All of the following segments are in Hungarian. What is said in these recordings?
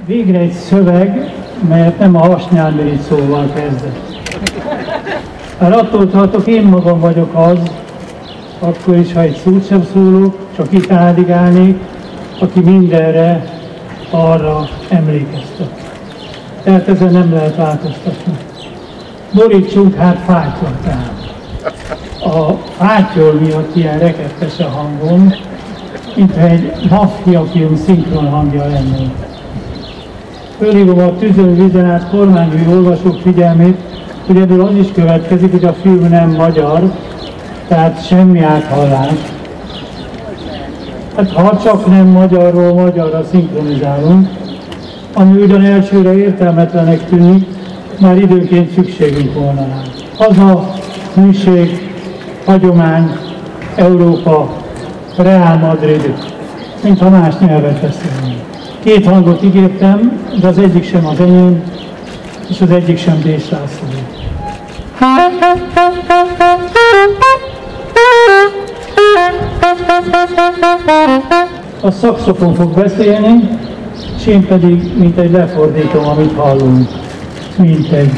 Végre egy szöveg, melyet nem a hasnyálmirigy szóval kezdett. Már attól tartok, én magam vagyok az, akkor is, ha egy szót sem szólok, csak itt áldigálnék, aki mindenre arra emlékeztet. Tehát ezen nem lehet változtatni. Borítsunk hát fátyol tehát. A fátyol miatt ilyen rekettes a hangom, mintha egy maffia-film szinkron hangja lenne. Fölhívom a Tüzön vízen át kormányúi olvasók figyelmét, hogy ebből az is következik, hogy a film nem magyar, tehát semmi áthallás. Hát ha csak nem magyarról magyarra szinkronizálunk, ami ugyan elsőre értelmetlenek tűnik, már időnként szükségünk volna rá. Haza, hűség, hagyomány, Európa, Real Madrid, mintha más nyelvet beszélnénk. Két hangot ígértem, de az egyik sem az enyém, és az egyik sem Dés László. A szaxofon fog beszélni, és én pedig mint egy lefordítom, amit hallunk. Mint egy.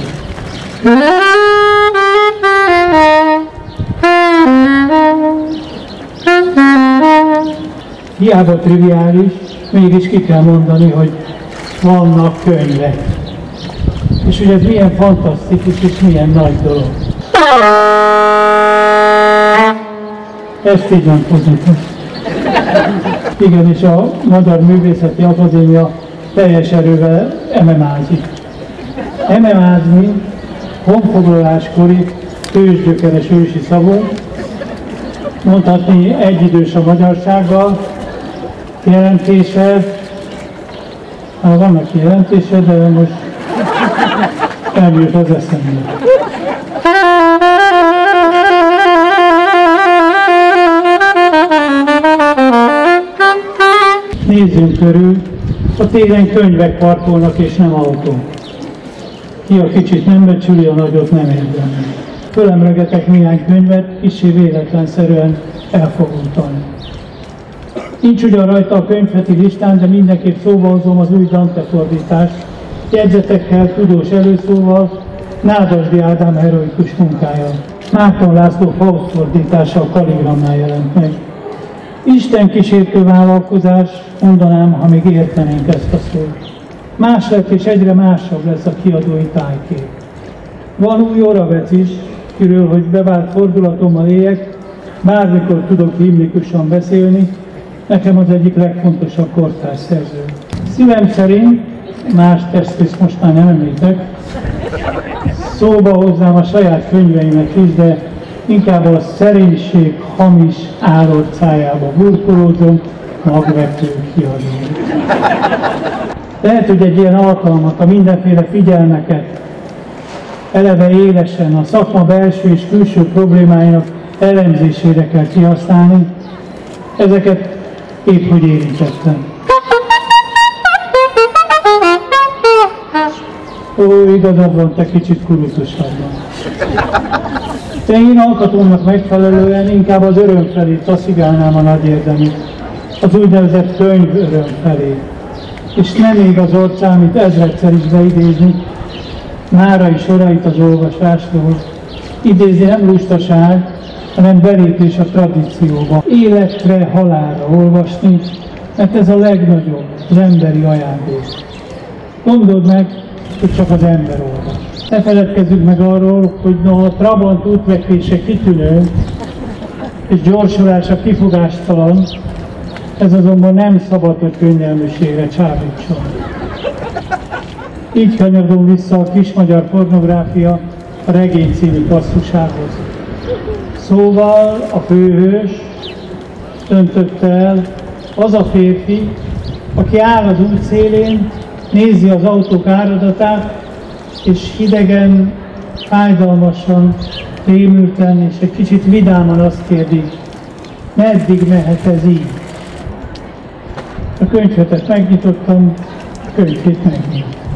Hiába triviális, mégis ki kell mondani, hogy vannak könyvek. És hogy ez milyen fantasztikus és milyen nagy dolog. Ezt így nem pozitív. Igen, és a Magyar Művészeti Akadémia teljes erővel MMA-zik. MMA-zni honfoglaláskori ősgyökeres ősi szavú, mondhatni egyidős a magyarsággal, jelentése, vannak jelentése, de most eljött az eszembe. Nézzünk körül, a téren könyvek parkolnak és nem autók. Ki a kicsit nem becsüli, a nagyot nem érdemli. Fölemlegetek néhány könyvet, kissé véletlenszerűen elfogultani. Nincs ugyan rajta a könyvheti listán, de mindenképp szóba hozom az új Dante fordítást, jegyzetekkel, tudós előszóval, Nádasdy Ádám heroikus munkája. Márton László Faust fordítása a Kaligramnál jelent meg. Isten kísértő vállalkozás, mondanám, ha még értenénk ezt a szót. Más lett és egyre másabb lesz a kiadói tájkép. Van új Oravec is, kiről, hogy bevált fordulatommal éljek, bármikor tudok himnikusan beszélni, nekem az egyik legfontosabb kortárs szerző. Szívem szerint, más textét most már nem említek, szóba hoznám a saját könyveimet is, de inkább a szerénység hamis álorcájába burkolózom, magvető kiadó. Lehet, hogy egy ilyen alkalmat, a mindenféle figyelmeket, eleve élesen a szakma belső és külső problémáinak elemzésére kell kihasználni, ezeket épp hogy érintettem. Ó, igazad van, te kicsit kurutusabban. De én alkatomnak megfelelően inkább az öröm felé taszigálnám a nagy érdemét, az úgynevezett könyv öröm felé. És nem még az orcán, amit ezredszer is beidézni, márai sorait az olvasásról. Idézni nem lustaság, hanem belépés a tradícióba. Életre, halálra olvasni, mert ez a legnagyobb, az emberi ajándék. Gondold meg, hogy csak az ember olvas. Ne feledkezzünk meg arról, hogy no, a Trabant útvekvése kitűnő, és gyorsulása kifogástalan, ez azonban nem szabad, hogy könnyelműségre csábítson. Így kanyarodom vissza a kismagyar pornográfia a regény című passzusához. Szóval a főhős döntötte el, az a férfi, aki áll az út szélén, nézi az autók áradatát, és hidegen, fájdalmasan, rémülten és egy kicsit vidáman azt kérdi, meddig mehet ez így? A könyvetet megnyitottam, a könyvét megnyitottam.